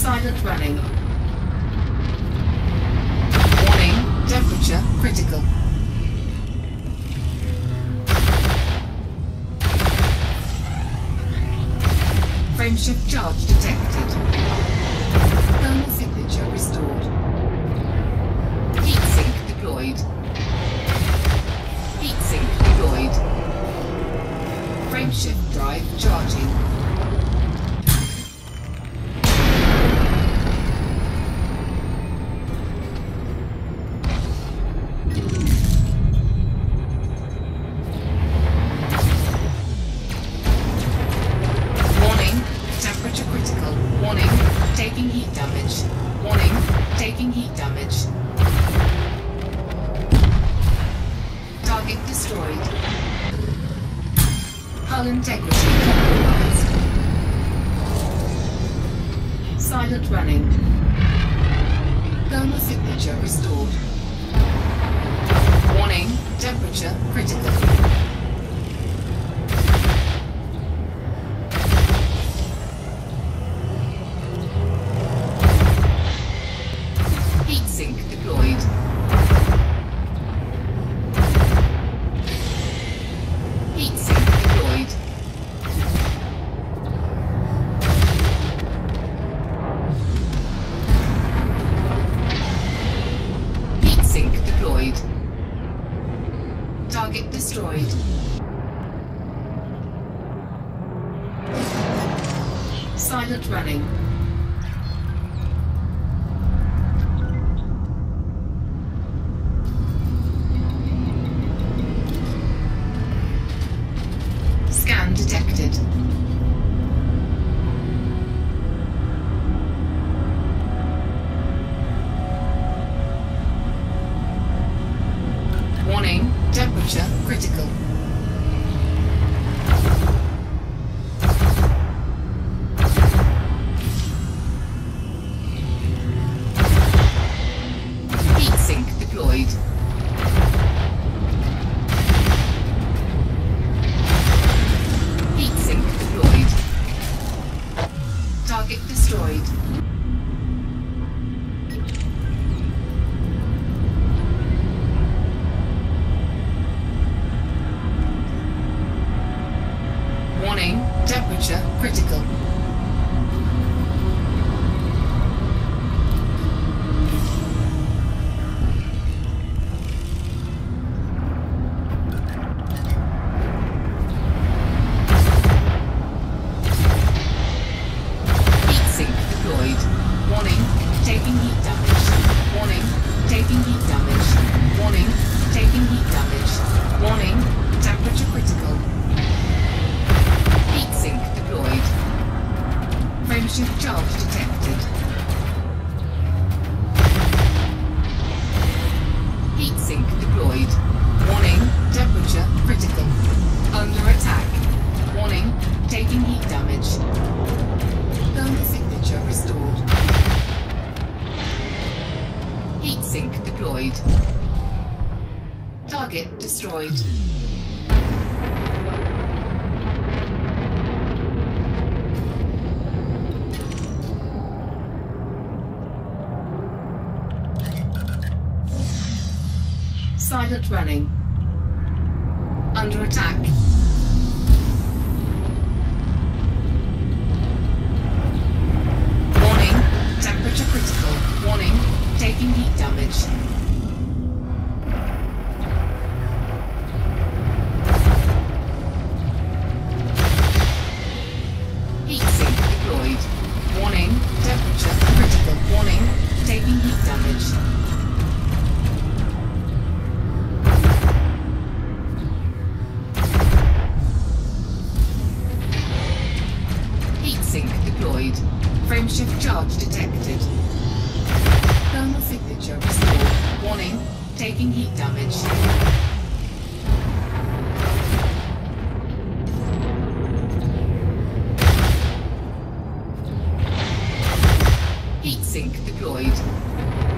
Silent running. Warning, temperature critical. Frameshift charge detected. Thermal signature restored. Heat sink deployed. Heat sink deployed. Frameshift drive charging. Integrity compromised. Silent running. Thermal signature restored. Warning, temperature critical. Heat sink deployed. Heat sink deployed. Target destroyed. Silent running. Scan detected. Warning, temperature critical. Heat sink deployed. Heat sink deployed. Target destroyed. Warning, temperature critical. Heat sink deployed. Warning, taking heat damage. Warning, taking heat damage. Warning, taking heat damage. Warning, temperature critical. Heat sink deployed. Frameshift charge detected. Heat sink deployed. Warning, temperature critical. Under attack. Warning, taking heat damage. Thermal signature restored. Heat sink deployed. Target destroyed. Silent running. Under attack. Warning, temperature critical. Warning, taking heat damage. Heat sink deployed. Warning, temperature critical. Warning, taking heat damage. Sink deployed. Frameshift charge detected. Thermal signature restored. Warning, taking heat damage. Heat sink deployed.